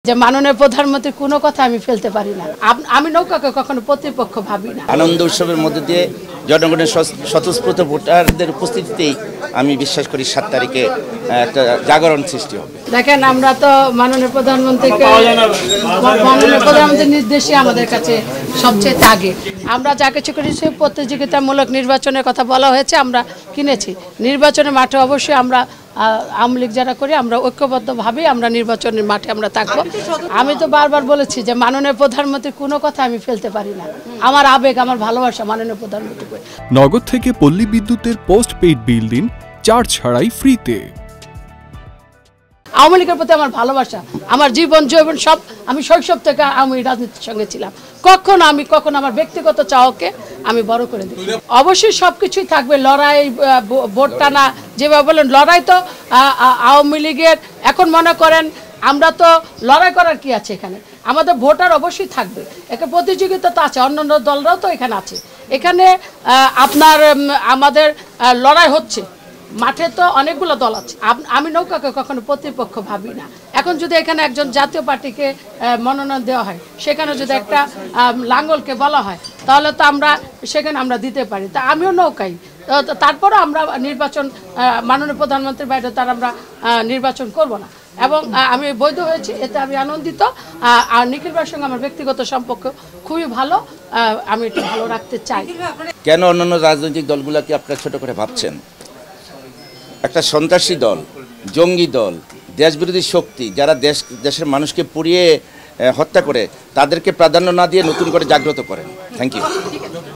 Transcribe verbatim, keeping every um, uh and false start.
যে মাননীয় প্রধানমন্ত্রীর কোনো কথা আমি ফেলতে পারি না। আমি নৌকাকে কখনো প্রতিপক্ষ ভাবি না। আনন্দ উৎসবের মধ্যে দিয়ে জনগণের স্বতঃস্ফূর্ত ভোটারদের উপস্থিতিতেই আমি বিশ্বাস করি সাত তারিখে একটা জাগরণ সৃষ্টি হবে। দেখেন, আমরা তো মাননীয় প্রধানমন্ত্রীকে মাননীয় প্রধানমন্ত্রীর নির্দেশে আমাদের কাছে সবচেয়ে আগে আমরা যা কিছু করেছি প্রতিযোগিতামূলক নির্বাচনের কথা বলা হয়েছে, আমরা কিনেছি। নির্বাচনের মাঠে অবশ্যই আমরা আওয়ামী লীগ যারা করি আমরা ঐক্যবদ্ধভাবেই আমরা নির্বাচনের মাঠে আমরা থাকবো। আমি তো বারবার বলেছি যে মাননীয় প্রধানমন্ত্রীর কোনো কথা আমি ফেলতে পারি না। আমার আবেগ, আমার ভালোবাসা মাননীয় প্রধানমন্ত্রী। নগদ থেকে পল্লী বিদ্যুতের পোস্ট পেইড বিল দিন চার্জ ছাড়াই ফ্রিতে। আওয়ামী লীগের প্রতি আমার ভালোবাসা, আমার জীবন জীবন সব, আমি শৈশব থেকে আমি রাজনীতির সঙ্গে ছিলাম। কখন আমি কখন আমার ব্যক্তিগত চাওয়াকে আমি বড় করে দিই। অবশ্যই সব কিছুই থাকবে, লড়াই, ভোট টানা, যেভাবে বলেন লড়াই তো আওয়ামী লীগের। এখন মনে করেন আমরা তো লড়াই করার কি আছে এখানে, আমাদের ভোটার অবশ্যই থাকবে, একটা প্রতিযোগিতা তো আছে, অন্যান্য দলরাও তো এখানে আছে। এখানে আপনার আমাদের লড়াই হচ্ছে, মাঠে তো অনেকগুলো দল আছে। আমি নৌকাকে কখনো প্রতিপক্ষ ভাবি না। এখন যদি এখানে একজন জাতীয় পার্টিকে মনোনয়ন দেওয়া হয়, সেখানে যদি একটা লাঙ্গলকে বলা হয়, তাহলে তো আমরা সেখানে আমরা দিতে পারি। তা আমিও নৌকাই, তারপরও আমরা নির্বাচন মাননীয় প্রধানমন্ত্রীর বাইরে তার আমরা নির্বাচন করব না। এবং আমি বৈধ হয়েছি, এতে আমি আনন্দিত। আর নিখিল ভাইয়ের সঙ্গে আমার ব্যক্তিগত সম্পর্ক খুবই ভালো, আমি এটা ভালো রাখতে চাই। কেন অন্যান্য রাজনৈতিক দলগুলোকে আপনারা ছোট করে ভাবছেন? একটা সন্ত্রাসী দল, জঙ্গি দল, দেশবিরোধী শক্তি যারা দেশ দেশের মানুষকে পুড়িয়ে হত্যা করে, তাদেরকে প্রাধান্য না দিয়ে নতুন করে জাগ্রত করেন। Thank you.